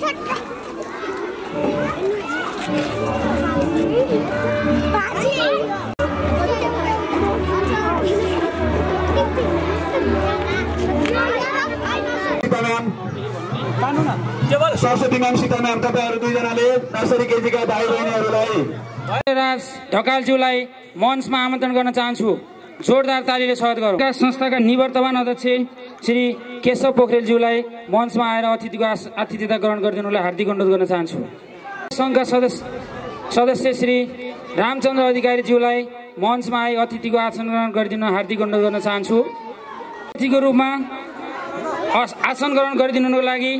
Saraswati ma'am Sita ma'am तपाईहरु दुईजनाले nursery केजीका भाइ बहिनीहरुलाई राज ढकालज्यूलाई मञ्चमा आमन्त्रण गर्न चाहन्छु। जोरदार तालीले स्वागत गरौँ। विकास संस्थाका निवर्तमान अध्यक्ष श्री केशव पोखरेलज्यूलाई मञ्चमा आएर अतिथिता ग्रहण गरिदिनुलाई हार्दिक अनुरोध गर्न चाहन्छु। संघका सदस्य श्री रामचन्द्र अधिकारीज्यूलाई मञ्चमा आई अतिथिको आसन ग्रहण गरिदिन हार्दिक अनुरोध गर्न चाहन्छु। अतिथिको रूपमा आसन ग्रहण गरिदिनुको लागि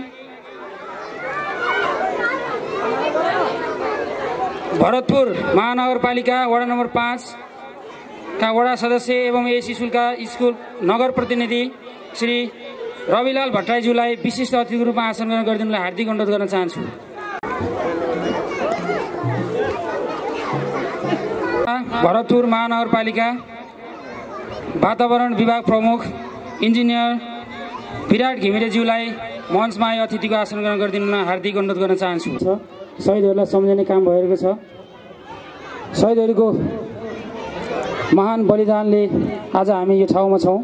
भरतपुर महानगरपालिका वडा नम्बर 5 का वडा सदस्य एवं एसी शुल्का स्कुल नगर प्रतिनिधि श्री रविलाल भट्टराईज्यूलाई विशिष्ट अतिथिको रूपमा आसन ग्रहण गरिदिनुलाई हार्दिक अनुरोध गर्न चाहन्छु। भरतपुर महानगरपालिका वातावरण विभाग प्रमुख इन्जिनियर विराट घिमिरेज्यूलाई मञ्चमा आई अतिथिको आसन ग्रहण गरिदिनुलाई हार्दिक अनुरोध गर्न चाहन्छु। शहीदहरूलाई सम्झिने काम भइरहेको छ। शहीदहरूको महान बलिदानले आज हामी यो ठाउँमा छौँ।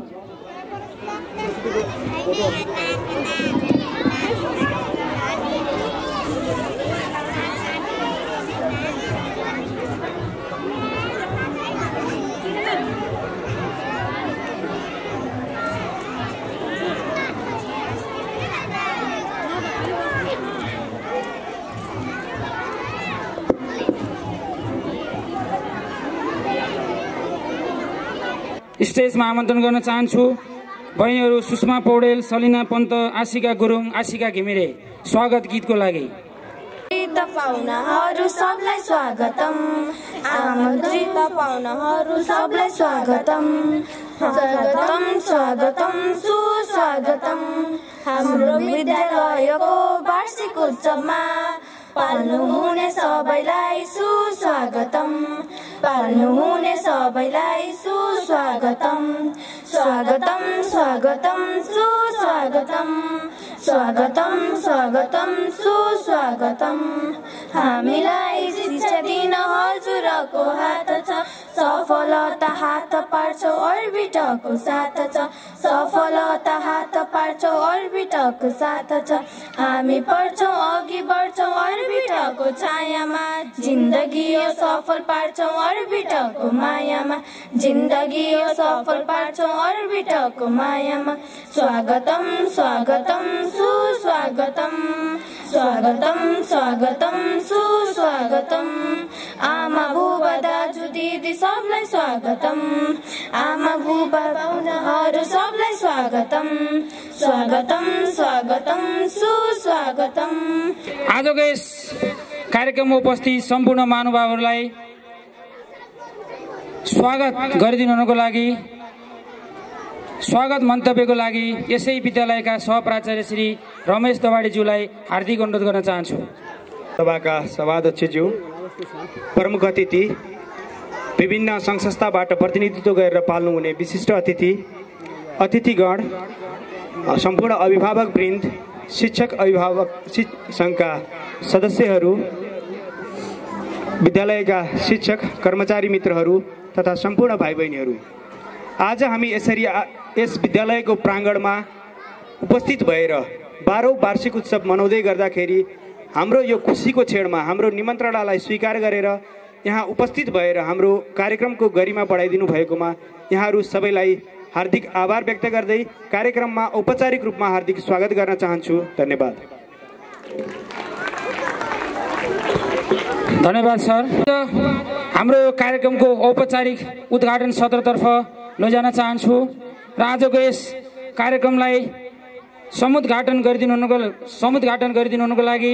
स्टेजमा आमन्त्रण गर्न चाहन्छु बहिनीहरू सुषमा पौडेल, सलिना पन्त, आशिका गुरुङ, आशिका घिमिरे स्वागत गीतको लागि। पाहुनाहरू सबलाई स्वागतम, आमन्त्रित पाहुनाहरू सबलाई स्वागतम, स्वागतम स्वागतम सुस्वागतम। हाम्रो विद्यालयको वार्षिक उत्सवमा पाल्नुहुने सबैलाई सुस्वागतम, पाल्नुहुने सबैलाई सुस्वागतम, स्वागतम स्वागतम सुस्वागतम, स्वागतम स्वागतम सुस्वागतम। हामीलाई शिक्षा दिन हजुरको हात छ, सफलता हात पार्छौ अर्बिटको साथ छ, सफलता हात पार्छौ अर्बिटको साथ छ। हामी पढ्छौ अघि बढ्छौ अर्बिटको छायामा, जिन्दगी यो सफल पार्छौ अर्बिटको मायामा, जिन्दगी यो सफल पार्छौ अर्बिटको मायामा। स्वागतम स्वागतम सुस्वागतम, स्वागतम स्वागतम सुस्वागतम। आमा बुबा दाजु दिदी सबलाई स्वागतम, आमा बुबा पाहुनाहरू सबलाई स्वागतम, स्वागतम स्वागतम सुस्वागतम। आजको यस कार्यक्रममा उपस्थित सम्पूर्ण महानुभावहरूलाई स्वागत गरिदिनुको लागि, स्वागत मन्तव्यको लागि यसै विद्यालयका सहप्राचार्य श्री रमेश दवाडीज्यूलाई हार्दिक अनुरोध गर्न चाहन्छु। सभाका सभाध्यक्षज्यू, प्रमुख अतिथि, विभिन्न सङ्घ संस्थाबाट प्रतिनिधित्व गरेर पाल्नुहुने विशिष्ट अतिथिगण, सम्पूर्ण अभिभावकवृन्द, शिक्षक अभिभावक सङ्घका सदस्यहरू, विद्यालयका शिक्षक कर्मचारी मित्रहरू तथा सम्पूर्ण भाइ बहिनीहरू, आज हामी यसरी यस विद्यालयको प्राङ्गणमा उपस्थित भएर 12औं वार्षिक उत्सव मनाउँदै गर्दाखेरि हाम्रो यो खुसीको क्षणमा हाम्रो निमन्त्रणालाई स्वीकार गरेर यहाँ उपस्थित भएर हाम्रो कार्यक्रमको गरिमा बढाइदिनु भएकोमा यहाँहरू सबैलाई हार्दिक आभार व्यक्त गर्दै कार्यक्रममा औपचारिक रूपमा हार्दिक स्वागत गर्न चाहन्छु। धन्यवाद। धन्यवाद सर। हाम्रो यो कार्यक्रमको औपचारिक उद्घाटन सत्रतर्फ लैजान चाहन्छु र आजको यस कार्यक्रमलाई समुद्घाटन गरिदिनुको लागि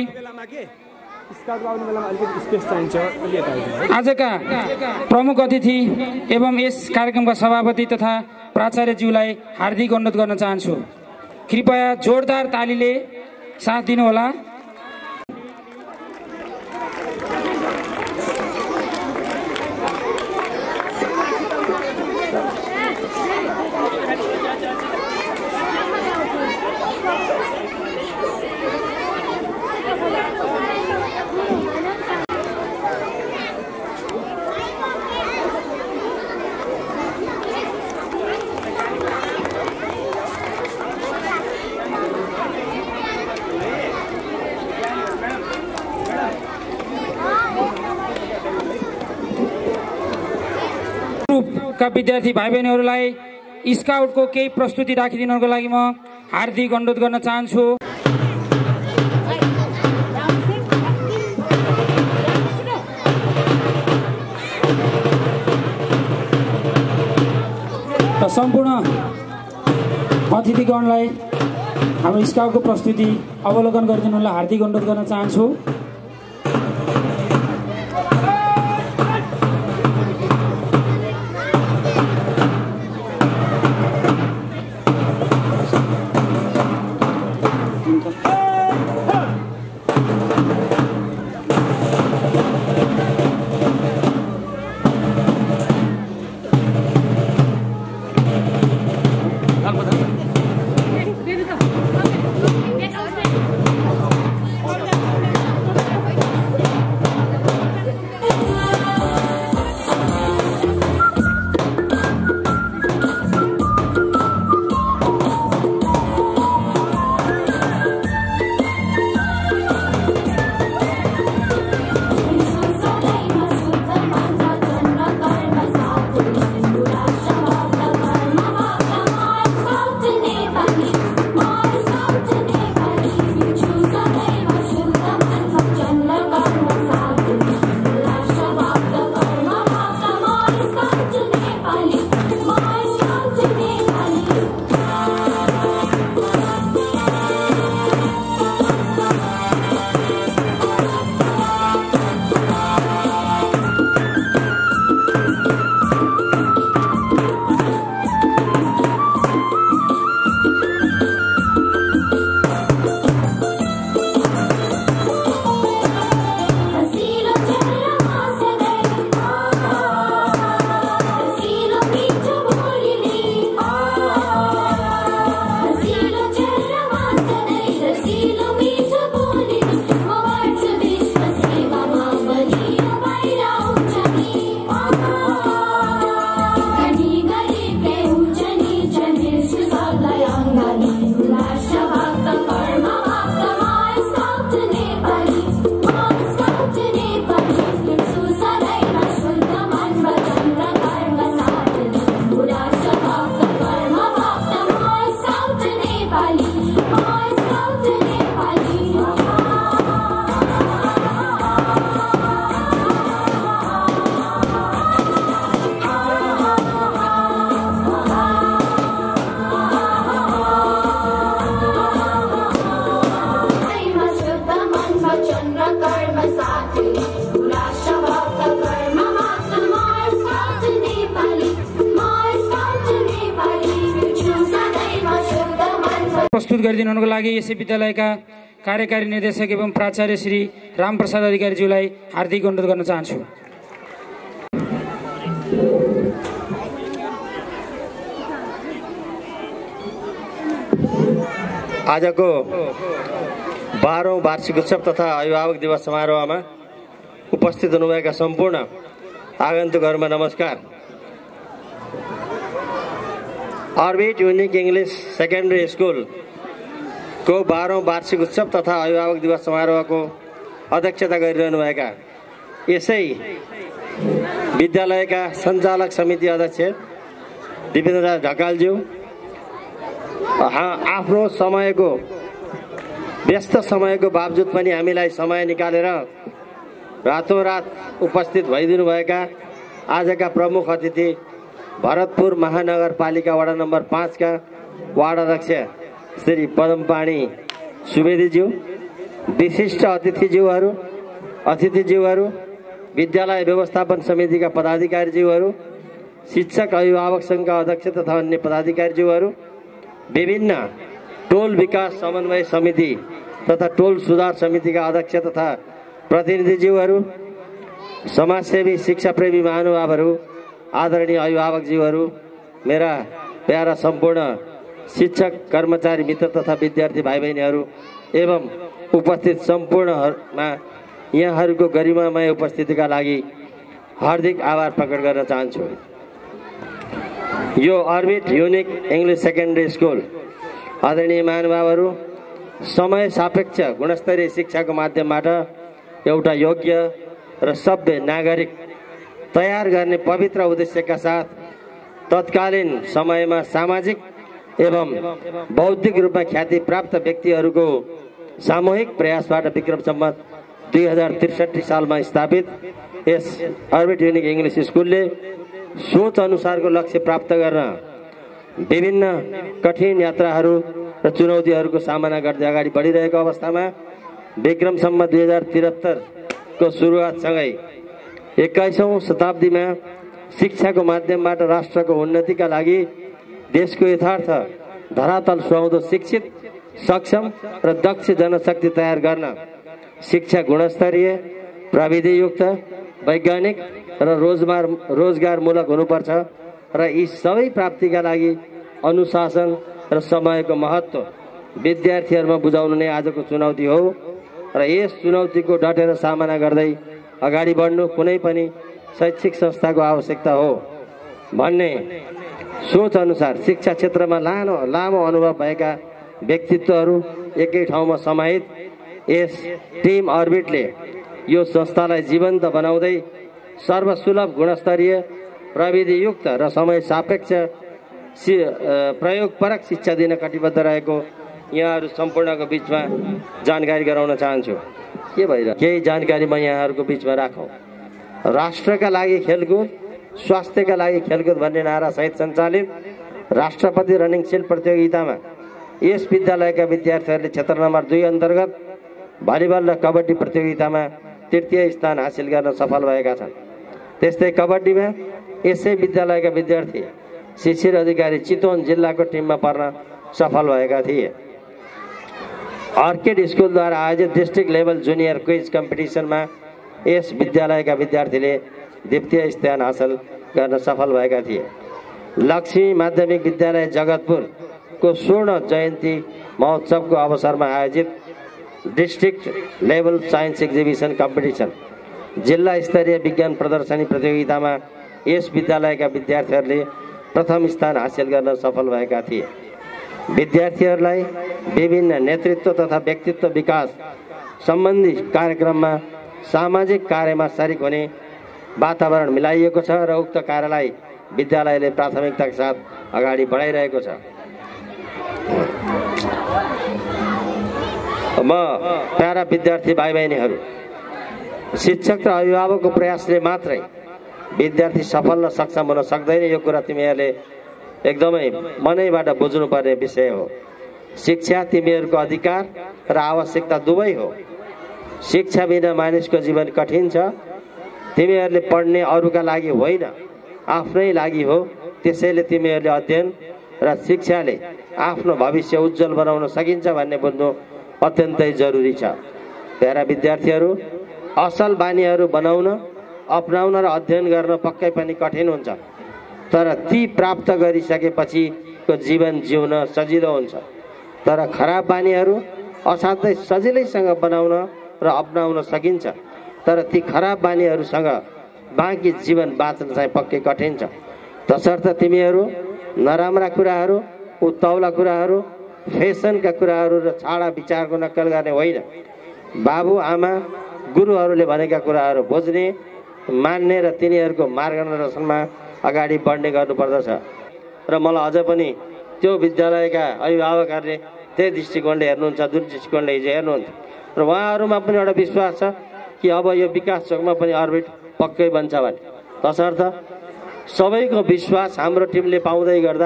आजका प्रमुख अतिथि एवं यस कार्यक्रमका सभापति तथा प्राचार्यज्यूलाई हार्दिक अनुरोध गर्न चाहन्छु। कृपया जोरदार तालीले साथ दिनुहोला। का विद्यार्थी भाइ बहिनीहरूलाई स्काउटको केही प्रस्तुति राखिदिनको लागि म हार्दिक अनुरोध गर्न चाहन्छु। र सम्पूर्ण अतिथिगणलाई हाम्रो स्काउटको प्रस्तुति अवलोकन गरिदिनुलाई हार्दिक अनुरोध गर्न चाहन्छु। प्रस्तुत गरिदिनुको लागि यसै विद्यालयका कार्यकारी निर्देशक एवं प्राचार्य श्री रामप्रसाद अधिकारीज्यूलाई हार्दिक अनुरोध गर्न चाहन्छु। आजको 12औं वार्षिक उत्सव तथा अभिभावक दिवस समारोहमा उपस्थित हुनुभएका सम्पूर्ण आगन्तुकहरूमा नमस्कार। Orbit unique English secondary school को 12औं वार्षिक उत्सव तथा अभिभावक दिवस समारोहको अध्यक्षता गरिरहनुभएका यसै विद्यालयका सञ्चालक समिति अध्यक्ष दिपेन्द्र ढकालज्यू, आफ्नो समयको व्यस्त समयको बावजुद पनि हामीलाई समय निकालेर रातोरात उपस्थित भइदिनुभएका आजका प्रमुख अतिथि भरतपुर महानगरपालिका वडा नम्बर 5 का वार्ड अध्यक्ष श्री पदमपाणी सुवेदीज्यू, विशिष्ट अतिथिज्यूहरू, विद्यालय व्यवस्थापन समितिका पदाधिकारीज्यूहरू, शिक्षक अभिभावक सङ्घका अध्यक्ष तथा अन्य पदाधिकारीज्यूहरू, विभिन्न टोल विकास समन्वय समिति तथा टोल सुधार समितिका अध्यक्ष तथा प्रतिनिधिज्यूहरू, समाजसेवी शिक्षाप्रेमी महानुभावहरू, आदरणीय अभिभावकज्यूहरू, मेरा प्यारा सम्पूर्ण शिक्षक कर्मचारी मित्र तथा विद्यार्थी भाइ बहिनीहरू एवं उपस्थित सम्पूर्णमा यहाँहरूको गरिमामय उपस्थितिका लागि हार्दिक आभार प्रकट गर्न चाहन्छु। यो Orbit unique English secondary school आदरणीय महानुभावहरू समय सापेक्ष गुणस्तरीय शिक्षाको माध्यमबाट एउटा योग्य र सभ्य नागरिक तयार गर्ने पवित्र उद्देश्यका साथ तत्कालीन समयमा सामाजिक एवं बौद्धिक रूपमा ख्याति प्राप्त व्यक्तिहरूको सामूहिक प्रयासबाट विक्रम सम्वत 2063 सालमा स्थापित यस अर्बिट युनिक इङ्ग्लिस स्कुलले सोच अनुसारको लक्ष्य प्राप्त गर्न विभिन्न कठिन यात्राहरू र चुनौतीहरूको सामना गर्दै अगाडि बढिरहेको अवस्थामा विक्रम सम्वत 2073 को सुरुवातसँगै 21औं शताब्दीमा शिक्षाको माध्यमबाट राष्ट्रको उन्नतिका लागि देशको यथार्थ धरातल सुहाउँदो शिक्षित सक्षम र दक्ष जनशक्ति तयार गर्न शिक्षा गुणस्तरीय प्रविधियुक्त वैज्ञानिक र रोजगारमूलक हुनुपर्छ र यी सबै प्राप्तिका लागि अनुशासन र समयको महत्त्व विद्यार्थीहरूमा बुझाउनु नै आजको चुनौती हो र यस चुनौतीको डटेर सामना गर्दै अगाडि बढ्नु कुनै पनि शैक्षिक संस्थाको आवश्यकता हो भन्ने सोच अनुसार शिक्षा क्षेत्रमा लामो अनुभव भएका व्यक्तित्वहरू एकै ठाउँमा समाहित यस टिम अर्बिटले यो संस्थालाई जीवन्त बनाउँदै सर्वसुलभ गुणस्तरीय प्रविधियुक्त र समय सापेक्ष प्रयोगपरक शिक्षा दिन कटिबद्ध रहेको यहाँहरू सम्पूर्णको बिचमा जानकारी गराउन चाहन्छु। के भइरहेको केही जानकारी म यहाँहरूको बिचमा राखौँ। राष्ट्रका लागि खेलकुद, स्वास्थ्यका लागि खेलकुद भन्ने नारा सहित सञ्चालित राष्ट्रपति रनिङ सिल्ड प्रतियोगितामा यस विद्यालयका विद्यार्थीहरूले क्षेत्र नम्बर 2 अन्तर्गत भलिबल र कबड्डी प्रतियोगितामा तृतीय स्थान हासिल गर्न सफल भएका छन्। त्यस्तै कबड्डीमा यसै विद्यालयका विद्यार्थी शिशिर अधिकारी चितवन जिल्लाको टिममा पर्न सफल भएका थिए। अर्किड स्कुलद्वारा आयोजित डिस्ट्रिक्ट लेभल जुनियर क्विज कम्पिटिसनमा यस विद्यालयका विद्यार्थीले द्वितीय स्थान हासिल गर्न सफल भएका थिए। लक्ष्मी माध्यमिक विद्यालय जगतपुरको स्वर्ण जयन्ती महोत्सवको अवसरमा आयोजित district level science exhibition competition जिल्ला स्तरीय विज्ञान प्रदर्शनी प्रतियोगितामा यस विद्यालयका विद्यार्थीहरूले प्रथम स्थान हासिल गर्न सफल भएका थिए। विद्यार्थीहरूलाई विभिन्न नेतृत्व तथा व्यक्तित्व विकास सम्बन्धी कार्यक्रममा सामाजिक कार्यमा शरीक हुने वातावरण मिलाइएको छ र उक्त कार्यलाई विद्यालयले प्राथमिकताका साथ अगाडि बढाइरहेको छ। म प्यारा विद्यार्थी भाइ बहिनीहरू, शिक्षक र अभिभावकको प्रयासले मात्रै विद्यार्थी सफल र सक्षम हुन सक्दैन। यो कुरा तिमीहरूले एकदमै मनैबाट बुझ्नुपर्ने विषय हो। शिक्षा तिमीहरूको अधिकार र आवश्यकता दुवै हो। शिक्षा बिना मानिसको जीवन कठिन छ। तिमीहरूले पढ्ने अरूका लागि होइन, आफ्नै लागि हो। त्यसैले तिमीहरूले अध्ययन र शिक्षाले आफ्नो भविष्य उज्जवल बनाउन सकिन्छ भन्ने बुझ्नु अत्यन्तै जरुरी छ। प्यारा विद्यार्थीहरू, असल बानीहरू बनाउन, अपनाउन र अध्ययन गर्न पक्कै पनि कठिन हुन्छ, तर ती प्राप्त गरिसकेपछिको जीवन जिउन सजिलो हुन्छ। तर खराब बानीहरू असाध्यै सजिलैसँग बनाउन र अपनाउन सकिन्छ, तर ती खराब बानीहरूसँग बाँकी जीवन बाँच्न चाहिँ पक्कै कठिन छ। तसर्थ तिमीहरू नराम्रा कुराहरू, उत्ताउला कुराहरू, फेसनका कुराहरू र छाडा विचारको नक्कल गर्ने होइन। बाबु आमा गुरुहरूले भनेका कुराहरू बुझ्ने, मान्ने र तिनीहरूको मार्गदर्शनमा अगाडि बढ्ने गर्नुपर्दछ। र मलाई अझ पनि त्यो विद्यालयका अभिभावकहरूले त्यही दृष्टिकोणले हेर्नुहुन्छ जुन दृष्टिकोणले हिजो हेर्नुहुन्छ, र उहाँहरूमा पनि एउटा विश्वास छ कि अब यो विकास चोकमा पनि अर्बिट पक्कै बन्छ भने। तसर्थ सबैको विश्वास हाम्रो टिमले पाउँदै गर्दा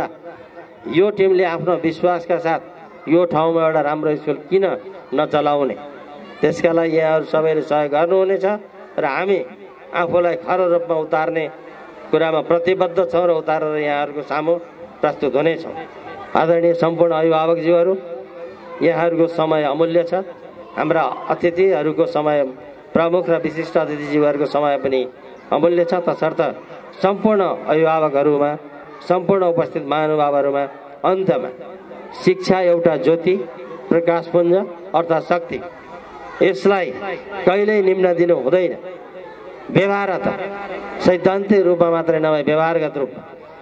यो टिमले आफ्नो विश्वासका साथ यो ठाउँमा एउटा राम्रो स्कुल किन नचलाउने, त्यसका लागि यहाँहरू सबैले सहयोग गर्नुहुनेछ र हामी आफूलाई खरो रूपमा उतार्ने कुरामा प्रतिबद्ध छौँ र उतारेर यहाँहरूको सामु प्रस्तुत हुनेछौँ। आदरणीय सम्पूर्ण अभिभावकज्यूहरू, यहाँहरूको समय अमूल्य छ। हाम्रा अतिथिहरूको समय, प्रमुख र विशिष्ट अतिथिज्यूहरूको समय पनि अमूल्य छ। तसर्थ सम्पूर्ण अभिभावकहरूमा, सम्पूर्ण उपस्थित महानुभावहरूमा अन्त्यमा शिक्षा एउटा ज्योति, प्रकाशपुञ्ज अर्थात् शक्ति, यसलाई कहिल्यै निम्न दिनु हुँदैन। व्यवहारत सैद्धान्तिक रूपमा मात्रै नभए व्यवहारगत रूपमा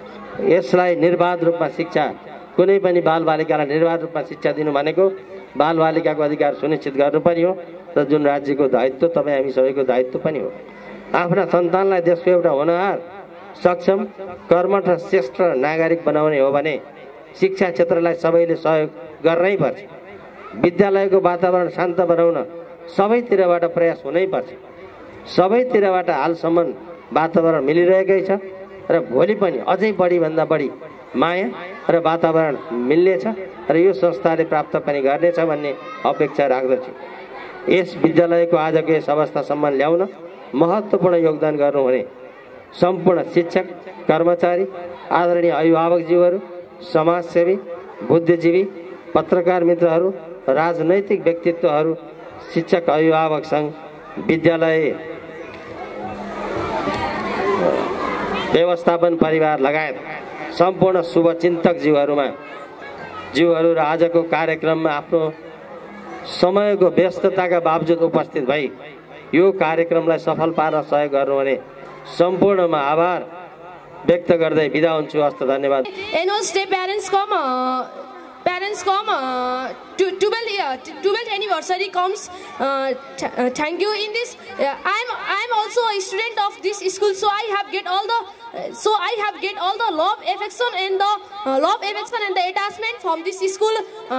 यसलाई निर्बाध रूपमा शिक्षा, कुनै पनि बालबालिकालाई निर्बाध रूपमा शिक्षा दिनु भनेको बालबालिकाको अधिकार सुनिश्चित गर्नुपर्ने हो र जुन राज्यको दायित्व, तपाईँ हामी सबैको दायित्व पनि हो। आफ्ना सन्तानलाई देशको एउटा होनहार सक्षम, कर्मठ र श्रेष्ठ नागरिक बनाउने हो भने शिक्षा क्षेत्रलाई सबैले सहयोग गर्नै पर्छ। विद्यालयको वातावरण शान्त बनाउन सबैतिरबाट प्रयास हुनै पर्छ। सबैतिरबाट हालसम्म वातावरण मिलिरहेकै छ र भोलि पनि अझै बढीभन्दा बढी माया र वातावरण मिल्नेछ र यो संस्थाले प्राप्त पनि गर्नेछ भन्ने अपेक्षा राख्दछु। यस विद्यालयको आजको यस अवस्थासम्म ल्याउन महत्त्वपूर्ण योगदान गर्नुहुने सम्पूर्ण शिक्षक, कर्मचारी, आदरणीय अभिभावकज्यूहरू, समाजसेवी, बुद्धिजीवी, पत्रकार मित्रहरू, राजनैतिक व्यक्तित्वहरू, शिक्षक अभिभावक सङ्घ, विद्यालय व्यवस्थापन परिवार लगायत सम्पूर्ण शुभचिन्तक ज्यूहरू र आजको कार्यक्रममा आफ्नो समयको व्यस्तताका बावजुद उपस्थित भई यो कार्यक्रमलाई सफल पार्न सहयोग गर्नुहुने सम्पूर्णमा आभार व्यक्त गर्दै बिदा हुन्छु। हस्त धन्यवाद। Annual Day parents come 12th anniversary comes. Thank you. In this, I'm also a student of this school, so I have get all the love, affection, and the attachment from this school.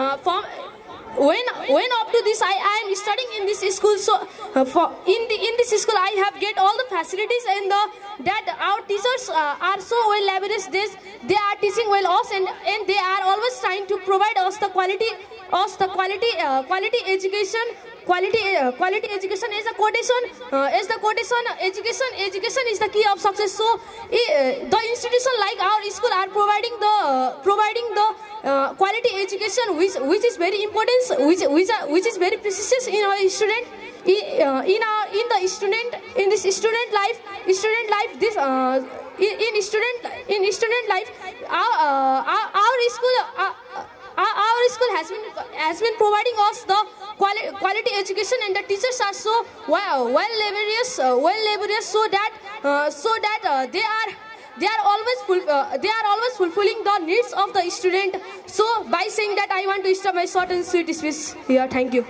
When up to this, I am studying in this school. So in this school, I have get all the facilities and that our teachers are so well lavish. They are teaching well us, and they are always trying to provide us the quality education. Quality education is the quotation. Education is the key of success. So the institution like our school are providing the quality education, which is very important, which is very precious in our student, in this student life. Our school has been providing us the quality education, and the teachers are so well laborious, so that they are always fulfilling the needs of the student. So by saying that, I want to stop my short and sweet speech here. Thank you.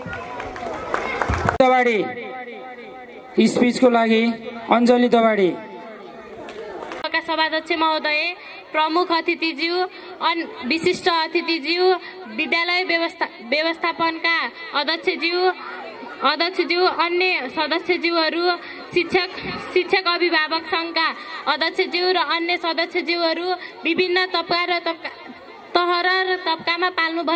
Speech को लागि अञ्जली दवाडी। सभाध्यक्ष महोदय, प्रमुख अतिथिज्यू, विशिष्ट अतिथिज्यू, विद्यालय व्यवस्थापनका अध्यक्षज्यू, अन्य सदस्यज्यूहरू, शिक्षक अभिभावक सङ्घका अध्यक्षज्यू र अन्य सदस्यज्यूहरू, विभिन्न तह र तबकामा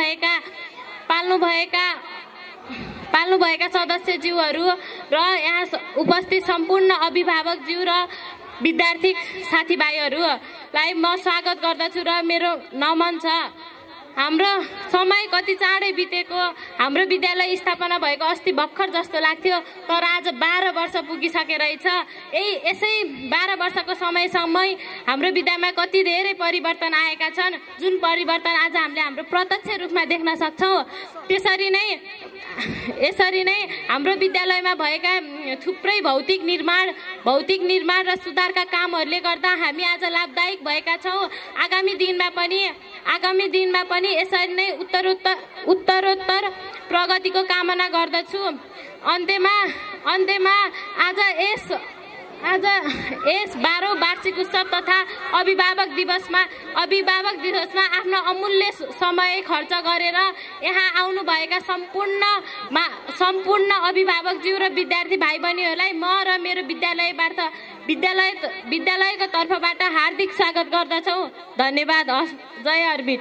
पाल्नुभएका सदस्यज्यूहरू र यहाँ उपस्थित सम्पूर्ण अभिभावकज्यू र विद्यार्थी साथीभाइहरूलाई म स्वागत गर्दछु र मेरो नमन छ। हाम्रो समय कति चाँडै बितेको, हाम्रो विद्यालय स्थापना भएको अस्ति भर्खर जस्तो लाग्थ्यो, तर आज 12 वर्ष पुगिसकेको रहेछ। यसै 12 वर्षको समयसम्म हाम्रो विद्यालयमा कति धेरै परिवर्तन आएका छन्, जुन परिवर्तन आज हामीले हाम्रो प्रत्यक्ष रूपमा देख्न सक्छौँ। यसरी नै हाम्रो विद्यालयमा भएका थुप्रै भौतिक निर्माण र सुधारका कामहरूले गर्दा हामी आज लाभदायक भएका छौँ। आगामी दिनमा पनि यसरी नै उत्तरोत्तर प्रगतिको कामना गर्दछु। अन्त्यमा आज यस 12औं वार्षिक उत्सव तथा अभिभावक दिवसमा आफ्नो अमूल्य समय खर्च गरेर यहाँ आउनुभएका सम्पूर्ण अभिभावकज्यू र विद्यार्थी भाइ बहिनीहरूलाई म र मेरो विद्यालयको तर्फबाट हार्दिक स्वागत गर्दछौँ। धन्यवाद। जय अर्बिट।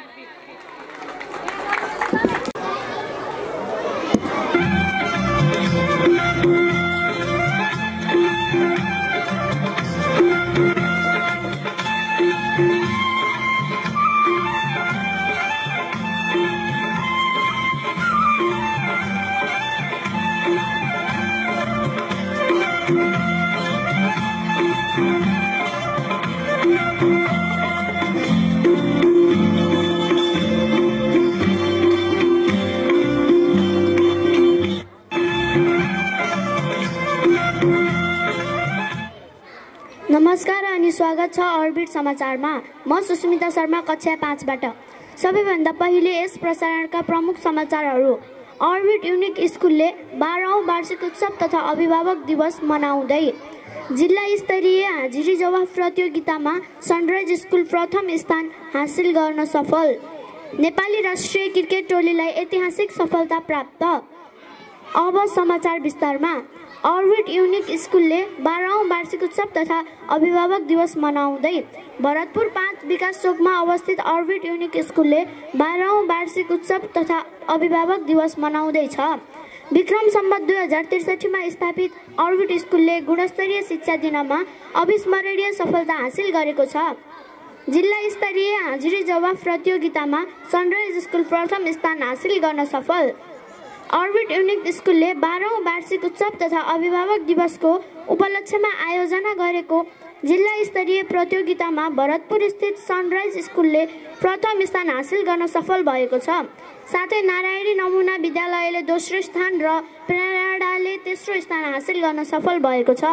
नमस्कार अनि स्वागत छ अर्बिट समाचारमा। म सुस्मिता शर्मा, कक्षा 5 बाट। सबैभन्दा पहिले यस प्रसारणका प्रमुख समाचारहरू। अर्बिट युनिक स्कुलले 12औं वार्षिक उत्सव तथा अभिभावक दिवस मनाउँदै जिल्ला स्तरीय हाजिरी जवाफ प्रतियोगितामा सनराइज स्कुल प्रथम स्थान हासिल गर्न सफल। नेपाली राष्ट्रिय क्रिकेट टोलीलाई ऐतिहासिक सफलता प्राप्त। अब समाचार विस्तारमा। अर्बिट युनिक स्कुलले 12औं वार्षिक उत्सव तथा अभिभावक दिवस मनाउँदै भरतपुर 5 विकास चोकमा अवस्थित अर्बिट युनिक स्कुलले 12औं वार्षिक उत्सव तथा अभिभावक दिवस मनाउँदैछ। विक्रम सम्वत 2063 मा स्थापित अर्बिट स्कुलले गुणस्तरीय शिक्षा दिनमा अविस्मरणीय सफलता हासिल गरेको छ। जिल्ला स्तरीय हाजिरी जवाफ प्रतियोगितामा सनराइज स्कुल प्रथम स्थान हासिल गर्न सफल। अर्बिट युनिक स्कुलले 12औं वार्षिक उत्सव तथा अभिभावक दिवसको उपलक्ष्यमा आयोजना गरेको जिल्ला स्तरीय प्रतियोगितामा भरतपुर स्थित सनराइज स्कुलले प्रथम स्थान हासिल गर्न सफल भएको छ। साथै नारायणी नमुना विद्यालयले दोस्रो स्थान र प्रेरणाले तेस्रो स्थान हासिल गर्न सफल भएको छ।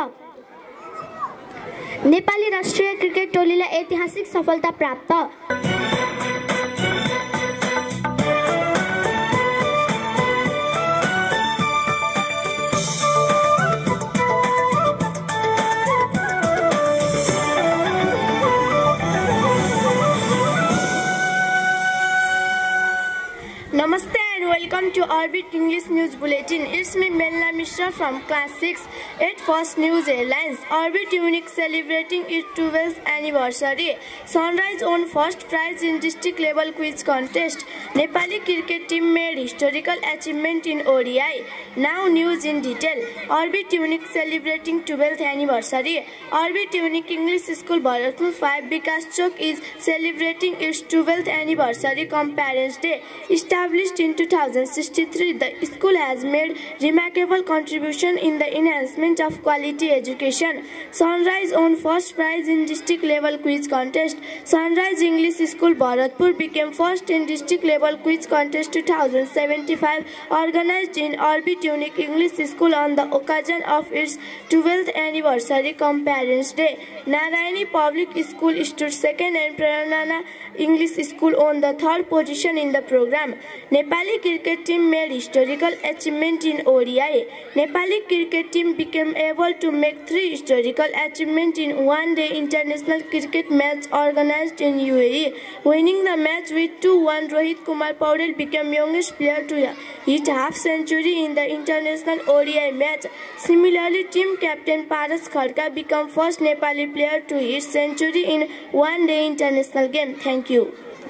नेपाली राष्ट्रिय क्रिकेट टोलीलाई ऐतिहासिक सफलता प्राप्त। Namaste and welcome to Orbit English News Bulletin. It's me Melna Mishra from Class 6 at First News Airlines. Orbit Unique celebrating its 12th anniversary. Sunrise won first prize in district level quiz contest. Nepali cricket team made historical achievement in ODI. Now news in detail. Orbit Unique celebrating 12th anniversary. Orbit Unique English School Bharatpur 5 Vikas Chowk is celebrating its 12th anniversary come Parents Day. Established in 2063, the school has made remarkable contribution in the enhancement of quality education. Sunrise won first prize in district level quiz contest. Sunrise English School Bharatpur became first in district level quiz contest 2075 organized in Orbit Unique English School on the occasion of its 12th anniversary come Parents Day. Narayani Public School stood second and Prerana English School on the third position in the program. Nepali cricket team made historical achievement in ODI. Nepali cricket team became able to make 3 historical achievements in one-day international cricket match organized in UAE. Winning the match with 2-1, Rohit Kumar Paudel became youngest player to hit half-century in the international ODI match. Similarly, team captain Paras Khadka became first Nepali player to hit century in one-day international game. Thank you.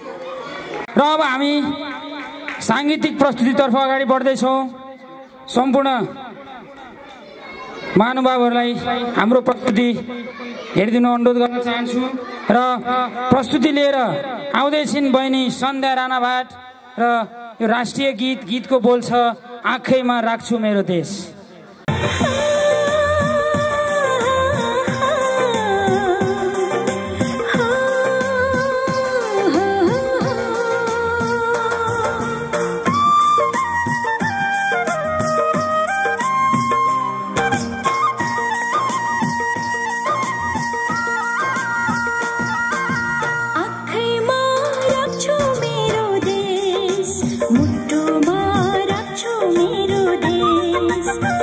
र अब हामी सांगीतिक प्रस्तुतितर्फ अगाडि बढ्दैछौँ। सम्पूर्ण महानुभावहरूलाई हाम्रो प्रस्तुति हेरिदिनु अनुरोध गर्न चाहन्छु र प्रस्तुति लिएर आउँदै छिन् बहिनी सन्ध्या राणाभाट र यो राष्ट्रिय गीतको बोल छ आँखैमा राख्छु मेरो देश। मुट्टुमा राख्छु मेरो देश।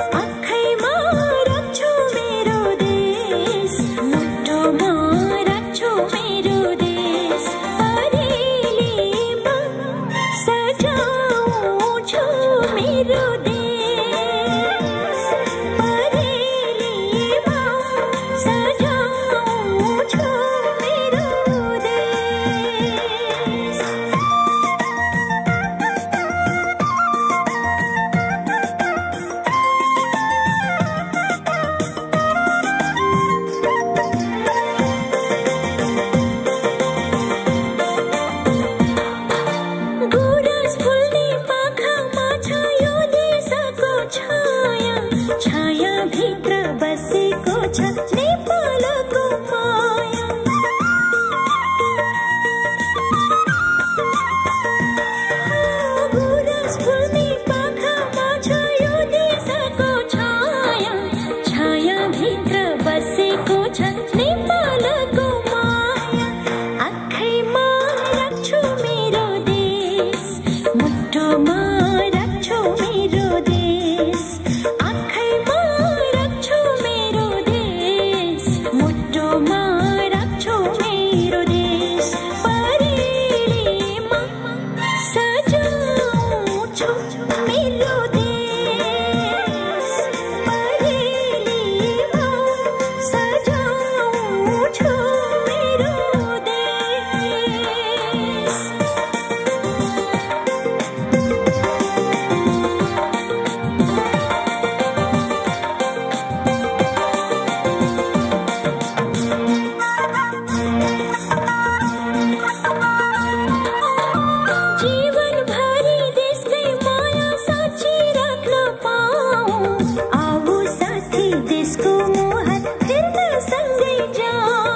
आऊ साथी देशको मोहन हेर्न सँगै जाऊ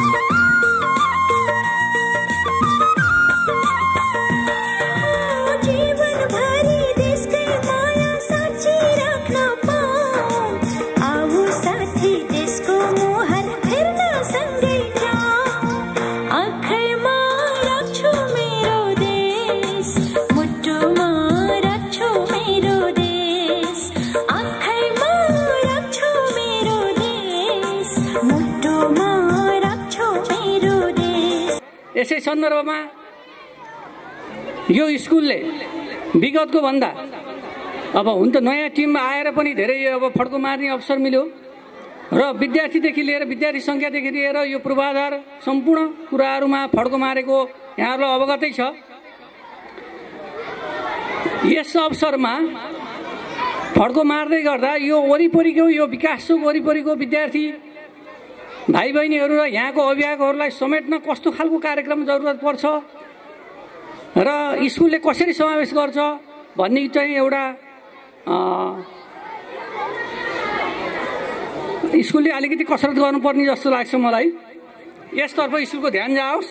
जीवनभरि देशकै माया साँची राख्न पाऊ आऊ साथी देशको मोहन हेर्न सँगै जाऊ आँखैमा राख्छु मेरो देश मुटुमा राख्छु मेरो देश आँखैमा राख्छु मेरो देश मुटुमा राख्छु मेरो देश। यसै सन्दर्भमा यो स्कुलले विगतको भन्दा अब हुन त नयाँ टिममा आएर पनि धेरै अब फड्को मार्ने अवसर मिल्यो र विद्यार्थीदेखि लिएर विद्यार्थी सङ्ख्यादेखि लिएर यो पूर्वाधार सम्पूर्ण कुराहरूमा फड्को मारेको यहाँहरूलाई अवगतै छ। यस अवसरमा फड्को मार्दै गर्दा यो वरिपरिको यो विकास चोक वरिपरिको विद्यार्थी भाइ बहिनीहरू र यहाँको अभिभावकहरूलाई समेट्न कस्तो खालको कार्यक्रम जरुरत पर्छ र स्कुलले कसरी समावेश गर्छ भन्ने चाहिँ एउटा स्कुलले अलिकति कसरत गर्नुपर्ने जस्तो लाग्छ मलाई। यसतर्फ स्कुलको ध्यान जाओस्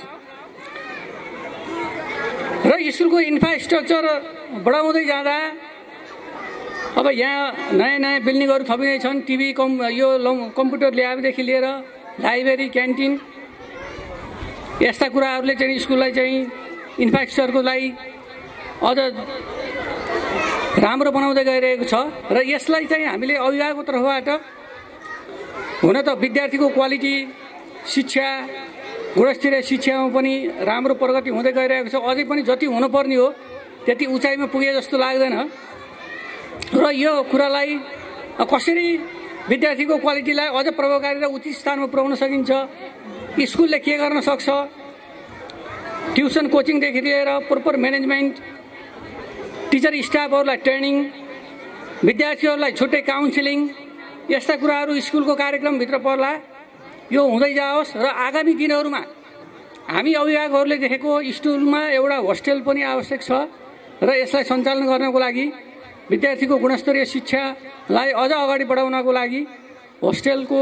र स्कुलको इन्फ्रास्ट्रक्चर बढाउँदै जाँदा अब यहाँ नयाँ नयाँ बिल्डिङहरू थपिँदै छन्। टिभी यो कम्प्युटर ल्याबदेखि लिएर लाइब्रेरी क्यान्टिन यस्ता कुराहरूले चाहिँ स्कुललाई चाहिँ इन्फ्रास्ट्रक्चरको लागि अझ राम्रो बनाउँदै गइरहेको छ र यसलाई चाहिँ हामीले अभिभावकको तर्फबाट हुन त विद्यार्थीको क्वालिटी शिक्षा गुणस्तरीय शिक्षामा पनि राम्रो प्रगति हुँदै गइरहेको छ। अझै पनि जति हुनुपर्ने हो त्यति उचाइमा पुगे जस्तो लाग्दैन र यो कुरालाई कसरी विद्यार्थीको क्वालिटीलाई अझ प्रभावकारी र उचित स्थानमा पुर्याउन सकिन्छ स्कुलले के गर्न सक्छ ट्युसन कोचिङदेखि लिएर प्रोपर म्यानेजमेन्ट टिचर स्टाफहरूलाई ट्रेनिङ विद्यार्थीहरूलाई छुट्टै काउन्सिलिङ यस्ता कुराहरू स्कुलको कार्यक्रमभित्र पर्ला। यो हुँदै जाओस् र आगामी दिनहरूमा हामी अभिभावकहरूले देखेको स्कुलमा एउटा होस्टेल पनि आवश्यक छ र यसलाई सञ्चालन गर्नको लागि विद्यार्थीको गुणस्तरीय शिक्षालाई अझ अगाडि बढाउनको लागि होस्टेलको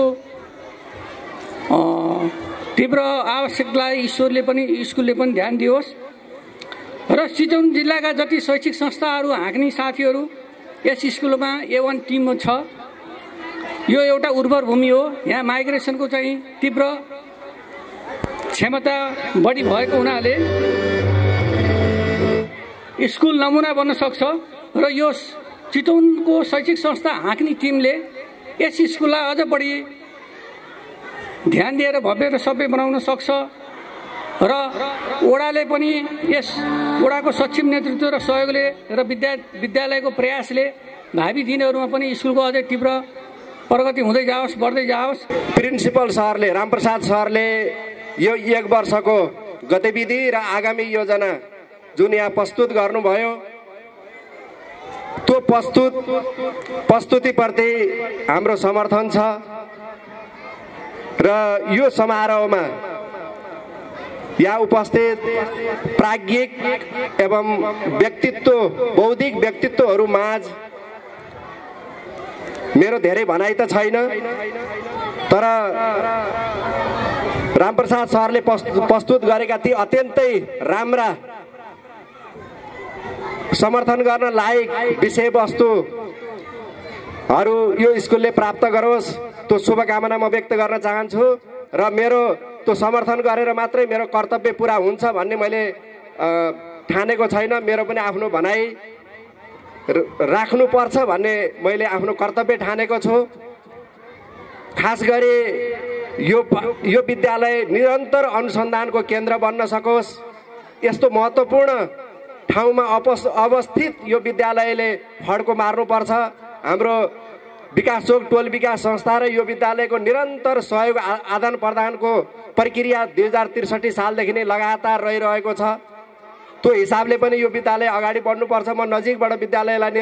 तीव्र आवश्यकतालाई स्कुलले पनि ध्यान दियोस् र चितवन जिल्लाका जति शैक्षिक संस्थाहरू हाँक्ने साथीहरू यस स्कुलमा A1 टिम छ। यो एउटा उर्वर भूमि हो। यहाँ माइग्रेसनको चाहिँ तीव्र क्षमता बढी भएको हुनाले स्कुल नमुना बन्न सक्छ र यो चितवनको शैक्षिक संस्था हाँक्ने टिमले यस स्कुललाई अझ बढी ध्यान दिएर भव्य र सभ्य बनाउन सक्छ र वडाले पनि यस वडाको सक्षम नेतृत्व र सहयोगले र विद्यालयको प्रयासले भावी दिनहरूमा पनि स्कुलको अझै तीव्र प्रगति हुँदै जाओस् बढ्दै जाओस्। प्रिन्सिपल सरले रामप्रसाद सरले यो 1 वर्षको गतिविधि र आगामी योजना जुन यहाँ प्रस्तुत गर्नुभयो त्यो प्रस्तुतिप्रति हाम्रो समर्थन छ र यो समारोहमा यहाँ उपस्थित प्राज्ञिक एवं बौद्धिक व्यक्तित्वहरू माझ मेरो धेरै भनाइ त छैन तर रामप्रसाद सरले प्रस्तुत गरेका ती अत्यन्तै राम्रा समर्थन गर्न लायक विषयवस्तुहरू यो स्कुलले प्राप्त गरोस् त्यो शुभकामना म व्यक्त गर्न चाहन्छु र मेरो त्यो समर्थन गरेर मात्रै मेरो कर्तव्य पुरा हुन्छ भन्ने मैले ठानेको छैन। मेरो पनि आफ्नो भनाइ राख्नुपर्छ भन्ने मैले आफ्नो कर्तव्य ठानेको छु। खास गरी यो विद्यालय निरन्तर अनुसन्धानको केन्द्र बन्न सकोस् यस्तो महत्त्वपूर्ण ठाउँमा अवस्थित यो विद्यालयले फड्को मार्नुपर्छ। हाम्रो विकास चोक टोल विकास संस्था र यो विद्यालयको निरन्तर सहयोग आदान प्रदानको प्रक्रिया 2063 सालदेखि नै लगातार रहिरहेको छ। त्यो हिसाबले पनि यो विद्यालय अगाडि बढ्नुपर्छ। म नजिकबाट विद्यालयलाई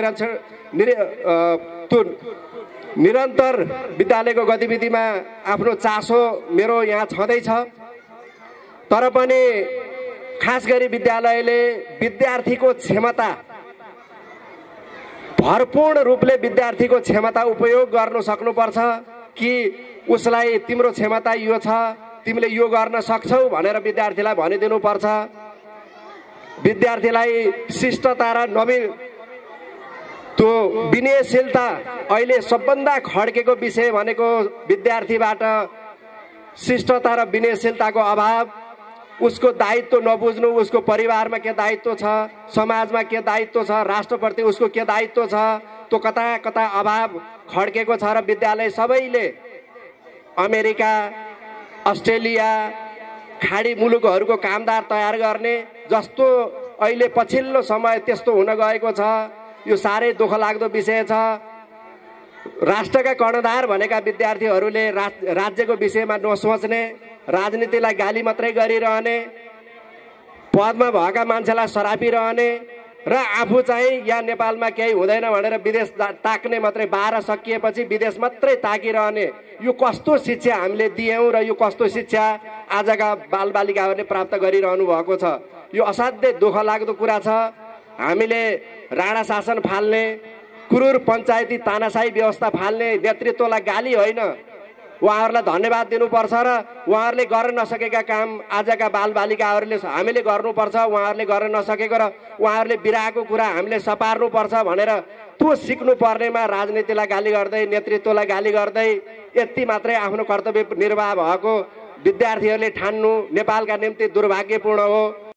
निरन्तर विद्यालयको गतिविधिमा आफ्नो चासो मेरो यहाँ छँदैछ तर पनि खास गरी विद्यालयले विद्यार्थीको क्षमता भरपूर्ण रूपले विद्यार्थीको क्षमता उपयोग गर्नु सक्नुपर्छ कि उसलाई तिम्रो क्षमता यो छ, तिमीले यो गर्न सक्छौ भनेर विद्यार्थीलाई भनिदिनुपर्छ। विद्यार्थीलाई शिष्टता र त्यो विनयशीलता अहिले सबभन्दा खड्केको विषय भनेको विद्यार्थीबाट शिष्टता र विनयशीलताको अभाव, उसको दायित्व नबुझ्नु, उसको परिवारमा के दायित्व छ, समाजमा के दायित्व छ, राष्ट्रप्रति उसको के दायित्व छ, त्यो कता कता अभाव खड्केको छ। र विद्यालय सबैले अमेरिका, अस्ट्रेलिया, खाडी मुलुकहरूको कामदार तयार गर्ने जस्तो अहिले पछिल्लो समय त्यस्तो हुन गएको छ। यो साह्रै दुःख लाग्दो विषय छ। राष्ट्रका कर्णधार भनेका विद्यार्थीहरूले राज्यको विषयमा नसोच्ने, राजनीतिलाई गाली मात्रै गरिरहने, पदमा भएका मान्छेलाई सरापिरहने र आफू चाहिँ यहाँ नेपालमा केही हुँदैन भनेर विदेश ताक्ने मात्रै, 12 सकिएपछि विदेश मात्रै ताकिरहने, यो कस्तो शिक्षा हामीले दियौँ र यो कस्तो शिक्षा आजका बालबालिकाहरूले प्राप्त गरिरहनु भएको छ। यो असाध्यै दुःख लाग्दो कुरा छ। हामीले राणा शासन फाल्ने, क्रूर पञ्चायती तानाशाही व्यवस्था फाल्ने नेतृत्वलाई गाली होइन, उहाँहरूलाई धन्यवाद दिनुपर्छ र उहाँहरूले गर्न नसकेका काम आजका बालबालिकाहरूले हामीले गर्नुपर्छ, उहाँहरूले गर्न नसकेको र उहाँहरूले बिराएको कुरा हामीले सपार्नुपर्छ भनेर त्यो सिक्नु पर्नेमा राजनीतिलाई गाली गर्दै, नेतृत्वलाई गाली गर्दै यति मात्रै आफ्नो कर्तव्य निर्वाह भएको विद्यार्थीहरूले ठान्नु नेपालका निम्ति दुर्भाग्यपूर्ण हो।